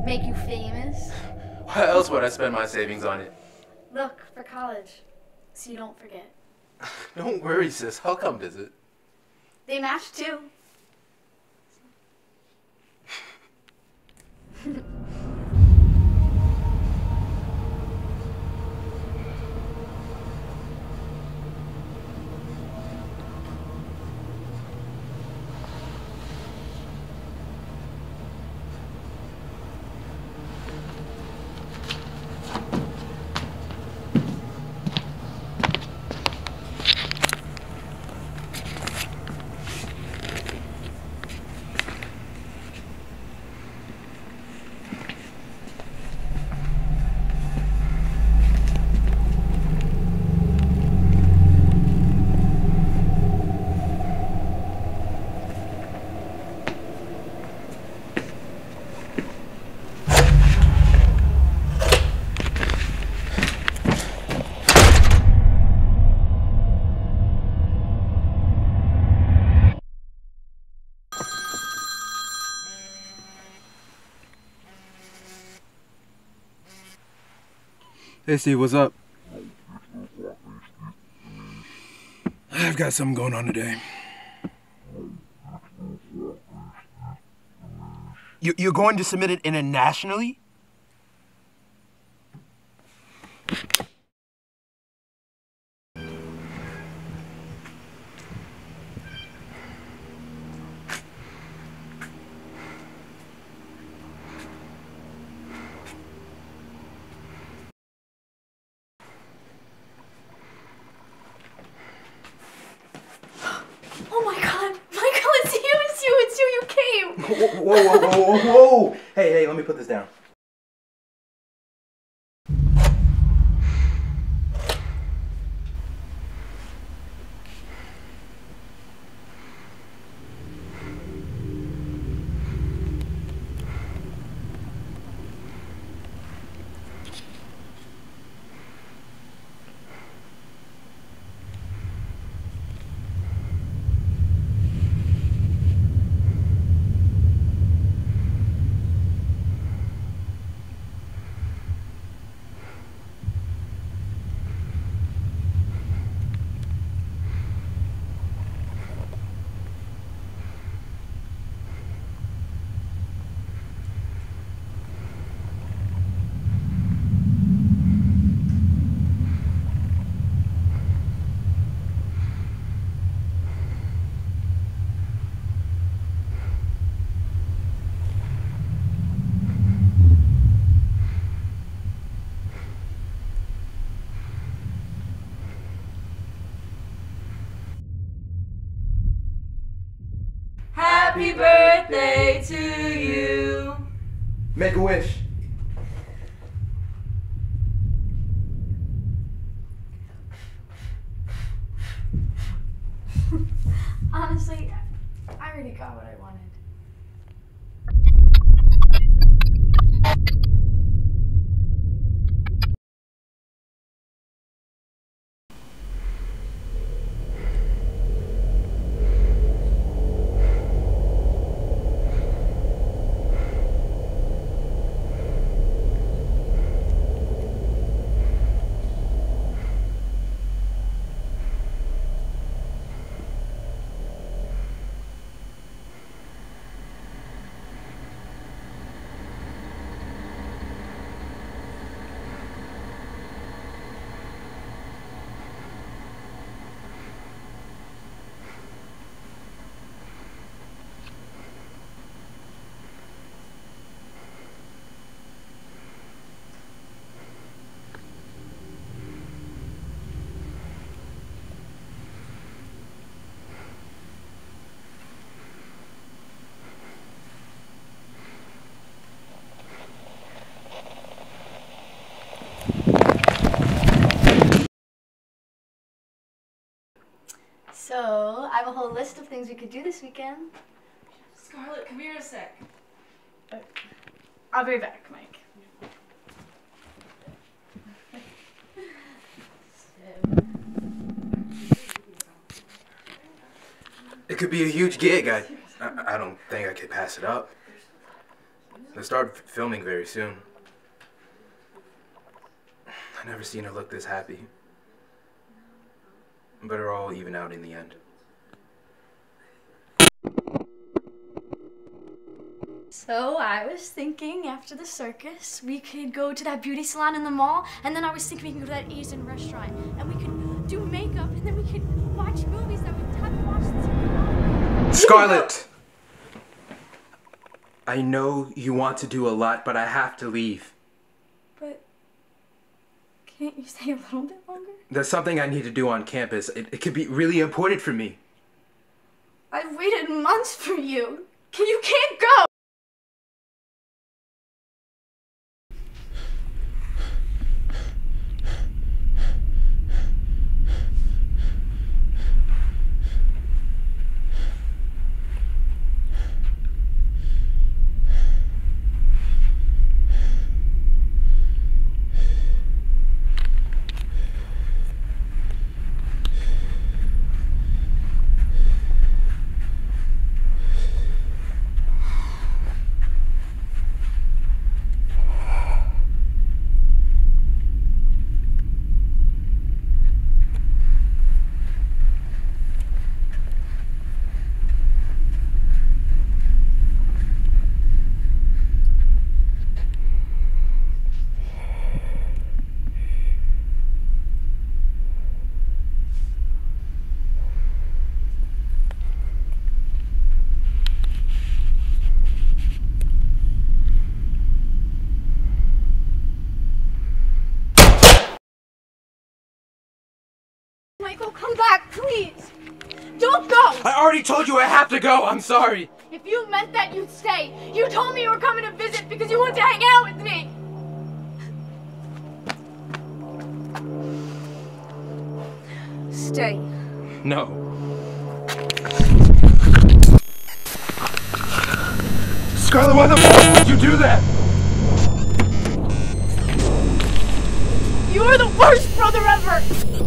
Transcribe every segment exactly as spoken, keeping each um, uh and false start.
Make you famous? Why else would I spend my savings on it? Look, for college, so you don't forget. Don't worry, sis. I'll come visit. They match too. Hey Steve, what's up? I've got something going on today. You, you're going to submit it internationally? Whoa, whoa, whoa, whoa, whoa, whoa! Hey, hey, let me put this down. Happy birthday to you. Make a wish. Honestly, I already got what I wanted. So, I have a whole list of things we could do this weekend. Scarlett, come here a sec. I'll be right back, Mike. It could be a huge gig. I, I, I don't think I could pass it up. They start f- filming very soon. I've never seen her look this happy. But it'll all even out in the end. So I was thinking after the circus, we could go to that beauty salon in the mall, and then I was thinking we could go to that Asian restaurant, and we could do makeup, and then we could watch movies that we haven't watched since we were young. Scarlett! I know you want to do a lot, but I have to leave. But can't you stay a little bit longer? There's something I need to do on campus. It, it could be really important for me. I've waited months for you. You can't go! Michael, come back, please! Don't go! I already told you I have to go! I'm sorry! If you meant that, you'd stay. You told me you were coming to visit because you wanted to hang out with me. Stay. No. Scarlett, why the f*** would you do that? You're the worst brother ever!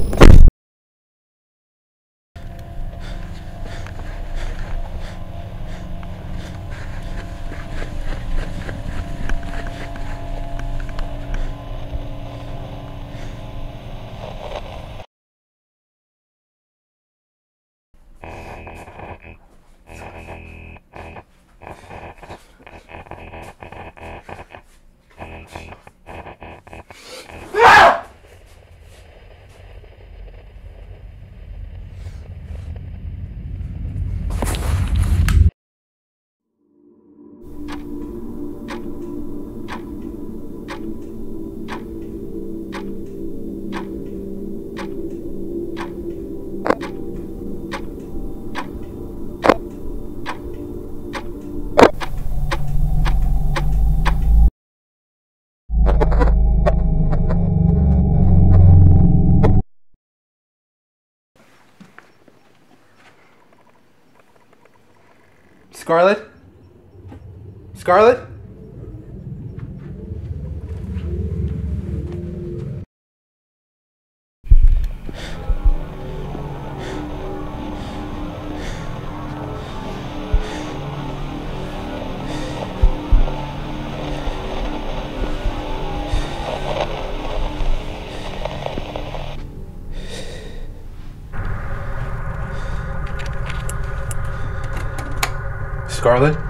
Scarlett? Scarlett? Scarlett?